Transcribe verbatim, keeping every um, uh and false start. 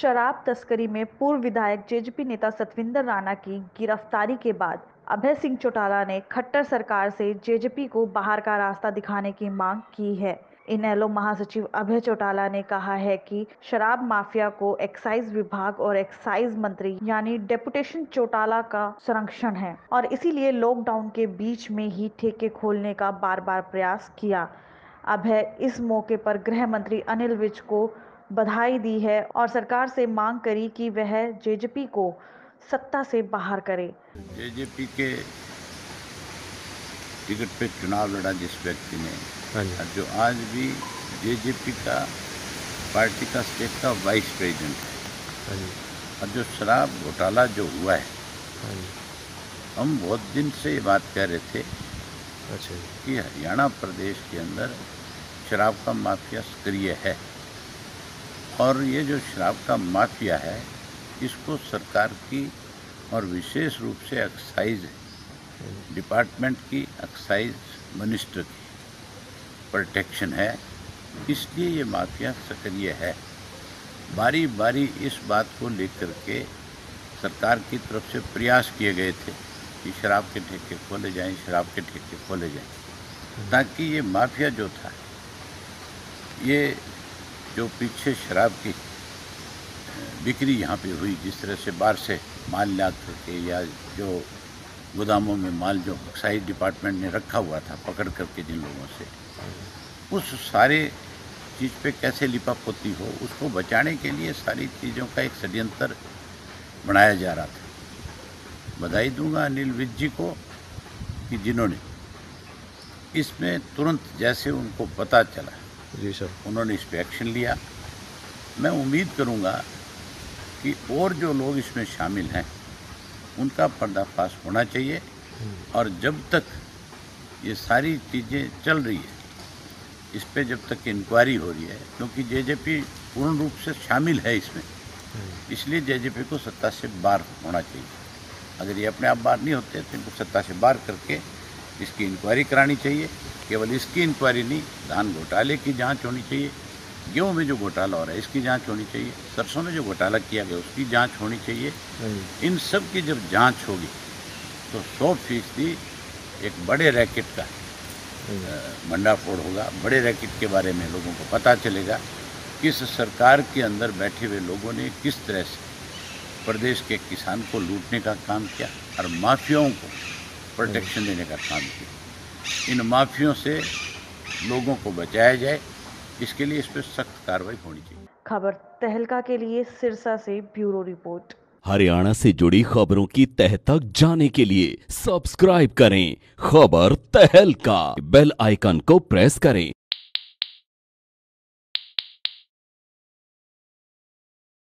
शराब तस्करी में पूर्व विधायक जेजेपी नेता सतविंदर राणा की गिरफ्तारी के बाद अभय सिंह चौटाला ने खट्टर सरकार से जेजेपी को बाहर का रास्ता दिखाने की मांग की है। इनेलो महासचिव अभय चौटाला ने कहा है कि शराब माफिया को एक्साइज विभाग और एक्साइज मंत्री यानी डेपुटेशन चौटाला का संरक्षण है और इसीलिए लॉकडाउन के बीच में ही ठेके खोलने का बार बार प्रयास किया। अभय इस मौके पर गृह मंत्री अनिल विज को बधाई दी है और सरकार से मांग करी कि वह जेजेपी को सत्ता से बाहर करे। जेजेपी के टिकट पे चुनाव लड़ा जिस व्यक्ति ने, और जो आज भी जेजेपी का पार्टी का स्टेट का वाइस प्रेसिडेंट है, और जो शराब घोटाला जो हुआ है, हम बहुत दिन से ये बात कह रहे थे अच्छा कि हरियाणा प्रदेश के अंदर शराब का माफिया सक्रिय है और ये जो शराब का माफिया है इसको सरकार की और विशेष रूप से एक्साइज डिपार्टमेंट की, एक्साइज मिनिस्टर की प्रोटेक्शन है, इसलिए ये माफिया सक्रिय है। बारी बारी इस बात को लेकर के सरकार की तरफ से प्रयास किए गए थे कि शराब के ठेके खोले जाएं, शराब के ठेके खोले जाएं, ताकि ये माफिया जो था, ये जो पीछे शराब की बिक्री यहाँ पे हुई, जिस तरह से बाहर से माल ला करके या जो गोदामों में माल जो एक्साइज डिपार्टमेंट ने रखा हुआ था पकड़ करके जिन लोगों से, उस सारे चीज़ पे कैसे लिपापोती हो, उसको बचाने के लिए सारी चीज़ों का एक षड्यंत्र बनाया जा रहा था। बधाई दूंगा अनिल विज जी को कि जिन्होंने इसमें तुरंत जैसे उनको पता चला जी सर, उन्होंने इस पर एक्शन लिया। मैं उम्मीद करूंगा कि और जो लोग इसमें शामिल हैं उनका पर्दाफाश होना चाहिए, और जब तक ये सारी चीज़ें चल रही है, इस पे जब तक इंक्वायरी हो रही है, क्योंकि जेजेपी पूर्ण रूप से शामिल है इसमें, इसलिए जेजेपी को सत्ता से बाहर होना चाहिए। अगर ये अपने आप बाहर नहीं होते तो इनको सत्ता से बाहर करके इसकी इंक्वायरी करानी चाहिए। केवल इसकी इंक्वायरी नहीं, धान घोटाले की जांच होनी चाहिए, गेहूँ में जो घोटाला हो रहा है इसकी जांच होनी चाहिए, सरसों में जो घोटाला किया गया उसकी जांच होनी चाहिए। इन सब की जब जांच होगी तो सौ फीसदी एक बड़े रैकेट का भंडाफोड़ होगा। बड़े रैकेट के बारे में लोगों को पता चलेगा, किस सरकार के अंदर बैठे हुए लोगों ने किस तरह से प्रदेश के किसान को लूटने का काम किया और माफियाओं को प्रोटेक्शन देने का काम किया। इन माफियों से लोगों को बचाया जाए, इसके लिए इस पर सख्त कार्रवाई होनी चाहिए। खबर तहलका के लिए सिरसा से ब्यूरो रिपोर्ट। हरियाणा से जुड़ी खबरों की तह तक जाने के लिए सब्सक्राइब करें खबर तहलका, बेल आइकन को प्रेस करें।